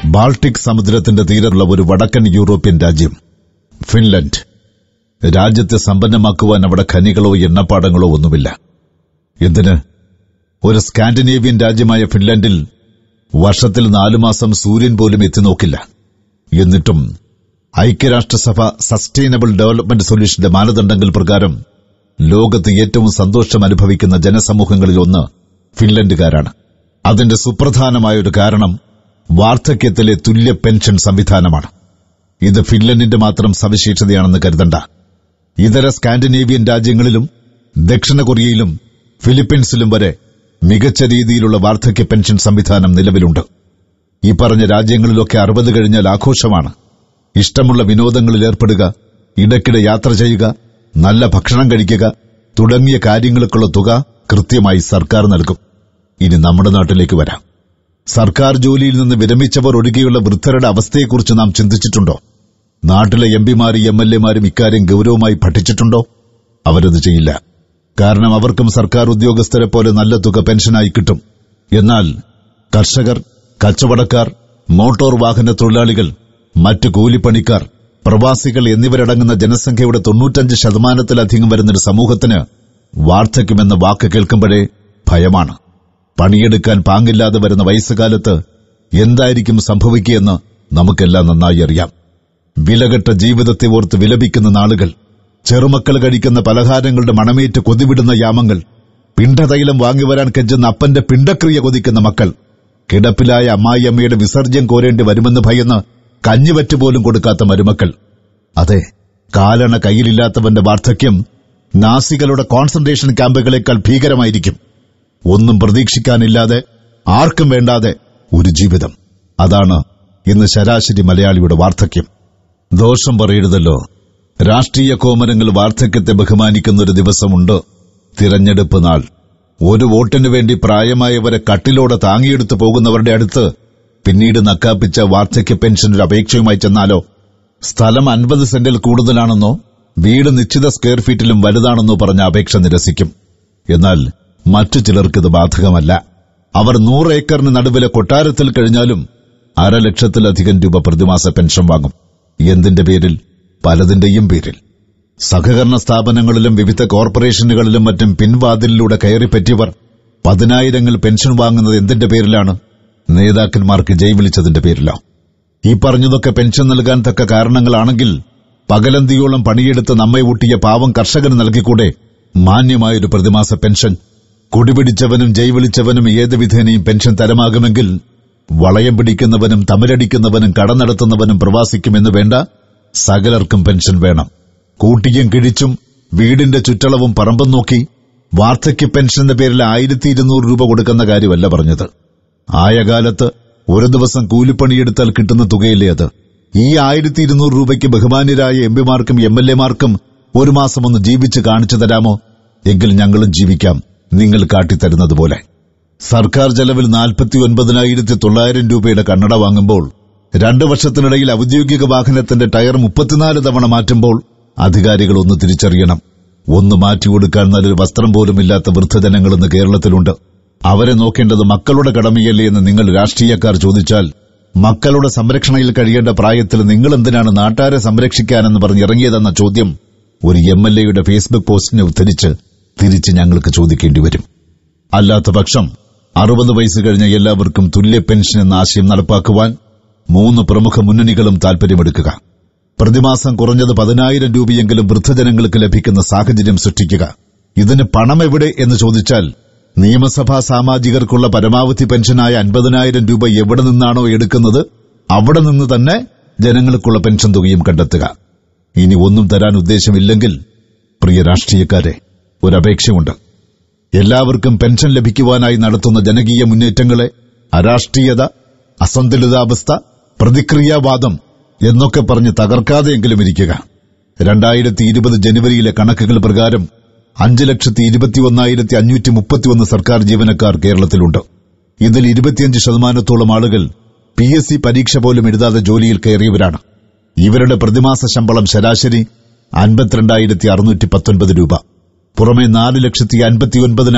Baltic സമുദ്രത്തിന്റെ തീരത്തുള്ള ഒരു വടക്കൻ യൂറോപ്യൻ രാജ്യം ഫിൻലൻഡ്. രാജ്യത്തെ സമ്പന്നമാക്കുവാൻ അവിടെ ഖനികളോ എണ്ണപ്പാടങ്ങളോ ഒന്നുമില്ല. എന്തിന്? ഒരു സ്കാൻഡിനേവിയൻ രാജ്യമായ ഫിൻലൻഡിൽ വർഷത്തിൽ 4 മാസം സൂര്യൻ പോലും എത്തിനോക്കില്ല. എന്നിട്ടും ഐക്യരാഷ്ട്രസഭ സസ്റ്റൈനബിൾ ഡെവലപ്മെന്റ് സൊല്യൂഷന്റെ മാനദണ്ഡങ്ങൾ പ്രകാരം ലോകത്ത് ഏറ്റവും സന്തോഷം അനുഭവിക്കുന്ന ജനസമൂഹങ്ങളിൽ ഒന്ന് ഫിൻലൻഡുകാരാണ്. അതിന്റെ സുപ്രധാനമായൊരു കാരണം വാർദ്ധക്യത്തിലെ തുല്യ പെൻഷൻ സംവിധാനമാണ്. ഇത് ഫിൻലൻഡിന്റെ മാത്രം സവിശേഷതയാണെന്ന് കരുതണ്ട. ഇതര സ്കാൻഡിനേവിയൻ രാജ്യങ്ങളിലും ദക്ഷിണ കൊറിയയിലും ഫിലിപ്പീൻസിലും വരെ മികച്ച രീതിയിലുള്ള വാർദ്ധക്യ പെൻഷൻ സംവിധാനം നിലവിലുണ്ട്. ഈ പറഞ്ഞ രാജ്യങ്ങളിലൊക്കെ 60 കഴിഞ്ഞാൽ ആഘോഷമാണ്. ഇഷ്ടമുള്ള വിനോദങ്ങളിൽ ഏർപ്പെടുക, ഇടയ്ക്കിടെ യാത്ര ചെയ്യുക, നല്ല ഭക്ഷണം കഴിക്കുക തുടങ്ങിയ കാര്യങ്ങൾക്കുള്ള തുക കൃത്യമായി സർക്കാർ നൽകും. ഇനി നമ്മുടെ നാട്ടിലേക്ക് വരാം. സർക്കാർ ജോലിയിൽ നിന്ന് വിരമിച്ചവർ ഒഴികെയുള്ള വൃദ്ധരുടെ അവസ്ഥയെക്കുറിച്ച് നാം ചിന്തിച്ചിട്ടുണ്ടോ? നാട്ടിലെ എംപിമാരും എംഎൽഎമാരും ഇക്കാര്യം ഗൌരവമായി പഠിച്ചിട്ടുണ്ടോ? അവരത് ചെയ്യില്ല. കാരണം അവർക്കും സർക്കാർ ഉദ്യോഗസ്ഥരെ പോലെ നല്ല തുക പെൻഷനായി കിട്ടും. എന്നാൽ കർഷകർ, കച്ചവടക്കാർ, മോട്ടോർ വാഹന തൊഴിലാളികൾ, മറ്റു കൂലിപ്പണിക്കാർ, പ്രവാസികൾ എന്നിവരടങ്ങുന്ന ജനസംഖ്യയുടെ 95% വരുന്നൊരു സമൂഹത്തിന് വാർദ്ധക്യമെന്ന വാക്ക് കേൾക്കുമ്പോഴേ ഭയമാണ്. പണിയെടുക്കാൻ പാങ്ങില്ലാതെ വരുന്ന വയസ്സുകാലത്ത് എന്തായിരിക്കും സംഭവിക്കുകയെന്ന് നമുക്കെല്ലാം നന്നായി അറിയാം. വിലകെട്ട ജീവിതത്തെ ഓർത്ത് വിലപിക്കുന്ന നാളുകൾ, ചെറുമക്കൾ കഴിക്കുന്ന പലഹാരങ്ങളുടെ മണമേറ്റ് കൊതിവിടുന്ന യാമങ്ങൾ, പിണ്ടതൈലം വാങ്ങിവരാൻ കെഞ്ചുന്ന അപ്പന്റെ പിണ്ടക്രിയ കൊതിക്കുന്ന മക്കൾ, കിടപ്പിലായ അമ്മായിയമ്മയുടെ വിസർജ്യം കോരേണ്ടി വരുമെന്ന് ഭയന്ന് കഞ്ഞിവറ്റുപോലും കൊടുക്കാത്ത മരുമക്കൾ. അതെ, കാലണ കയ്യിലില്ലാത്തവന്റെ വാർദ്ധക്യം നാസികളുടെ കോൺസെൻട്രേഷൻ ക്യാമ്പുകളേക്കാൾ ഭീകരമായിരിക്കും. ഒന്നും പ്രതീക്ഷിക്കാനില്ലാതെ, ആർക്കും വേണ്ടാതെ ഒരു ജീവിതം. അതാണ് ഇന്ന് ശരാശരി മലയാളിയുടെ വാർദ്ധക്യം. ദോഷം പറയരുതല്ലോ. രാഷ്ട്രീയ കോമരങ്ങൾ വാർദ്ധക്യത്തെ ബഹുമാനിക്കുന്നൊരു ദിവസമുണ്ട്, തിരഞ്ഞെടുപ്പ് നാൾ. ഒരു വോട്ടിനു വേണ്ടി പ്രായമായവരെ കട്ടിലോടെ താങ്ങിയെടുത്തു പോകുന്നവരുടെ അടുത്ത് പിന്നീട് നക്കാപ്പിച്ച വാർദ്ധക്യ പെൻഷനൊരു അപേക്ഷയുമായി ചെന്നാലോ? സ്ഥലം 50 സെന്റിൽ കൂടുതലാണെന്നോ വീട് നിശ്ചിത സ്ക്വയർ ഫീറ്റിലും വലുതാണെന്നോ പറഞ്ഞ അപേക്ഷ നിരസിക്കും. എന്നാൽ മറ്റു ചിലർക്കിത് ബാധകമല്ല. അവർ 100 ഏക്കറിന് നടുവിലെ കൊട്ടാരത്തിൽ കഴിഞ്ഞാലും 500,000-ലധികം രൂപ പ്രതിമാസ പെൻഷൻ വാങ്ങും. എന്തിന്റെ പേരിൽ? പലതിന്റെയും പേരിൽ. സഹകരണ സ്ഥാപനങ്ങളിലും വിവിധ കോർപ്പറേഷനുകളിലും മറ്റും പിൻവാതിലിലൂടെ കയറിപ്പറ്റിയവർ 10,000 പെൻഷൻ വാങ്ങുന്നത് എന്തിന്റെ പേരിലാണ്? നേതാക്കന്മാർക്ക് ജയ് വിളിച്ചതിന്റെ പേരിലോ? ഈ പറഞ്ഞതൊക്കെ പെൻഷൻ നൽകാൻ തക്ക കാരണങ്ങളാണെങ്കിൽ പകലന്തിയോളം പണിയെടുത്ത് നമ്മെ ഊട്ടിയ പാവം കർഷകന് നൽകിക്കൂടെ മാന്യമായൊരു പ്രതിമാസ പെൻഷൻ? കുടിപിടിച്ചവനും ജയ് വിളിച്ചവനും ഏത് വിധേനയും പെൻഷൻ തരമാകുമെങ്കിൽ വളയം പിടിക്കുന്നവനും തമിഴടിക്കുന്നവനും കട നടത്തുന്നവനും പ്രവാസിക്കുമെന്ന് വേണ്ട, സകലർക്കും പെൻഷൻ വേണം. കൂട്ടിയും കിഴിച്ചും വീടിന്റെ ചുറ്റളവും പറമ്പും നോക്കി വാർദ്ധക്യ പെൻഷന്റെ പേരിൽ 1200 രൂപ കൊടുക്കുന്ന കാര്യമല്ല പറഞ്ഞത്. ആയ കാലത്ത് ഒരു ദിവസം കൂലിപ്പണിയെടുത്താൽ കിട്ടുന്ന തുകയില്ലേ അത്? ഈ 1200 രൂപയ്ക്ക് ബഹുമാന്യരായ എംപിമാർക്കും എംഎൽഎമാർക്കും ഒരു മാസം ഒന്ന് ജീവിച്ച് കാണിച്ചു തരാമോ? എങ്കിൽ ഞങ്ങളും ജീവിക്കാം, നിങ്ങൾ കാട്ടിത്തരുന്നത് പോലെ. സർക്കാർ ചെലവിൽ 49,900 രൂപയുടെ കണ്ണട വാങ്ങുമ്പോൾ 2 വർഷത്തിനിടയിൽ ഔദ്യോഗിക വാഹനത്തിന്റെ ടയർ 34 തവണ മാറ്റുമ്പോൾ അധികാരികൾ ഒന്ന് തിരിച്ചറിയണം. ഒന്ന് മാറ്റിക്കൊടുക്കാൻ നല്ലൊരു വസ്ത്രം പോലുമില്ലാത്ത വൃദ്ധജനങ്ങൾ ഇന്ന് കേരളത്തിലുണ്ട്. അവരെ നോക്കേണ്ടത് മക്കളുടെ കടമയല്ലേ എന്ന് നിങ്ങൾ രാഷ്ട്രീയക്കാർ ചോദിച്ചാൽ, മക്കളുടെ സംരക്ഷണയിൽ കഴിയേണ്ട പ്രായത്തിൽ നിങ്ങൾ എന്തിനാണ് നാട്ടാരെ സംരക്ഷിക്കാനെന്ന് പറഞ്ഞിറങ്ങിയതെന്ന ചോദ്യം ഒരു എംഎൽഎയുടെ ഫേസ്ബുക്ക് പോസ്റ്റിനെ ഉദ്ധരിച്ച് തിരിച്ച് ഞങ്ങൾക്ക് ചോദിക്കേണ്ടി വരും. അല്ലാത്ത പക്ഷം 60 വയസ്സ് കഴിഞ്ഞ എല്ലാവർക്കും തുല്യ പെൻഷൻ എന്ന ആശയം നടപ്പാക്കുവാൻ 3 പ്രമുഖ മുന്നണികളും താൽപര്യമെടുക്കുക. പ്രതിമാസം കുറഞ്ഞത് 10,000 രൂപയെങ്കിലും വൃദ്ധജനങ്ങൾക്ക് ലഭിക്കുന്ന സാഹചര്യം സൃഷ്ടിക്കുക. ഇതിന് പണം എവിടെ എന്ന് ചോദിച്ചാൽ, നിയമസഭാ സാമാജികർക്കുള്ള പരമാവധി പെൻഷനായ 50,000 രൂപ എവിടെ നിന്നാണോ എടുക്കുന്നത് അവിടെ നിന്ന് തന്നെ ജനങ്ങൾക്കുള്ള പെൻഷൻ തുകയും കണ്ടെത്തുക. ഇനി ഒന്നും തരാൻ ഉദ്ദേശമില്ലെങ്കിൽ പ്രിയ രാഷ്ട്രീയക്കാരെ, ഒരപേക്ഷയുണ്ട്. എല്ലാവർക്കും പെൻഷൻ ലഭിക്കുവാനായി നടത്തുന്ന ജനകീയ മുന്നേറ്റങ്ങളെ അരാഷ്ട്രീയത, അസന്തുലിതാവസ്ഥ, പ്രതിക്രിയാവാദം എന്നൊക്കെ പറഞ്ഞ് തകർക്കാതെയെങ്കിലും ഇരിക്കുക. 2020 ജനുവരിയിലെ കണക്കുകൾ പ്രകാരം 5,21,531 സർക്കാർ ജീവനക്കാർ കേരളത്തിലുണ്ട്. ഇതിൽ 25% ആളുകൾ PSC പരീക്ഷ പോലും എഴുതാതെ ജോലിയിൽ കയറിയവരാണ്. ഇവരുടെ പ്രതിമാസ ശമ്പളം ശരാശരി 52,619 രൂപ. പുറമെ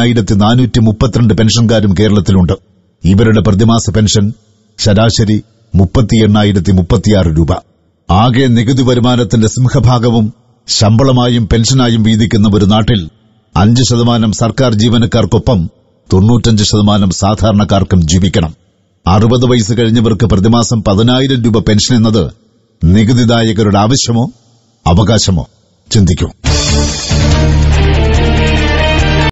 4,59,432 പെൻഷൻകാരും കേരളത്തിലുണ്ട്. ഇവരുടെ പ്രതിമാസ പെൻഷൻ ശരാശരി 38,036 രൂപ. ആകെ നികുതി വരുമാനത്തിന്റെ സിംഹഭാഗവും ശമ്പളമായും പെൻഷനായും വീതിക്കുന്ന ഒരു നാട്ടിൽ 5% സർക്കാർ ജീവനക്കാർക്കൊപ്പം 95% സാധാരണക്കാർക്കും ജീവിക്കണം. 60 വയസ്സ് കഴിഞ്ഞവർക്ക് പ്രതിമാസം 10,000 രൂപ പെൻഷൻ എന്നത് നികുതിദായകരുടെ ആവശ്യമോ അവകാശമോ? ചിന്തിക്കൂ.